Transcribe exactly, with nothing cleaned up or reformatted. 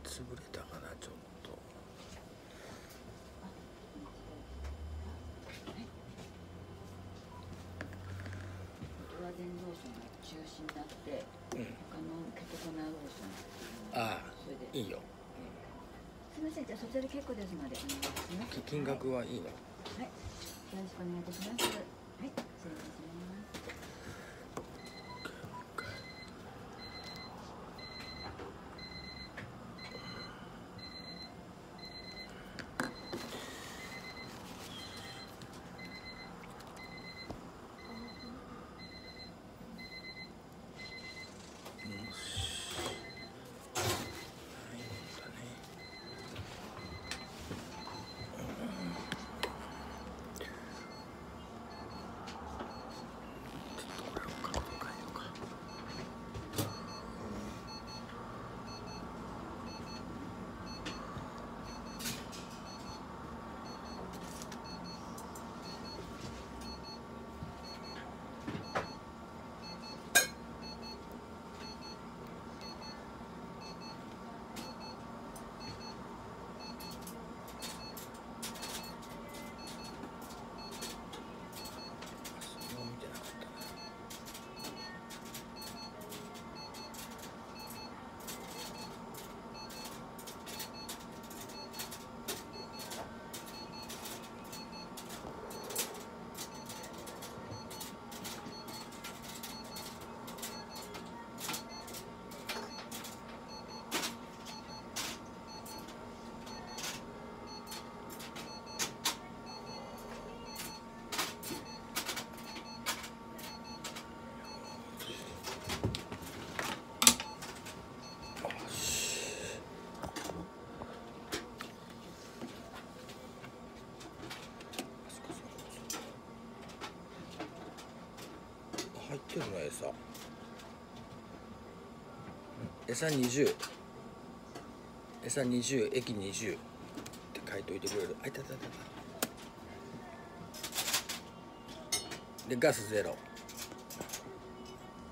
潰れたかなちょっと。 ドラゼンローションが中心になって、うん、他のケトコナローション、 ああ、それでいいよ。 すみません、じゃあそちらで結構ですのでお願いします。 金額はいいの？ はい、よろしくお願いいたします。はい、失礼いたします。 入ってるの餌。餌にじゅう。餌にじゅう、液にじゅうって書いといてくれる。あ、いたいたいた。で、ガスゼロ。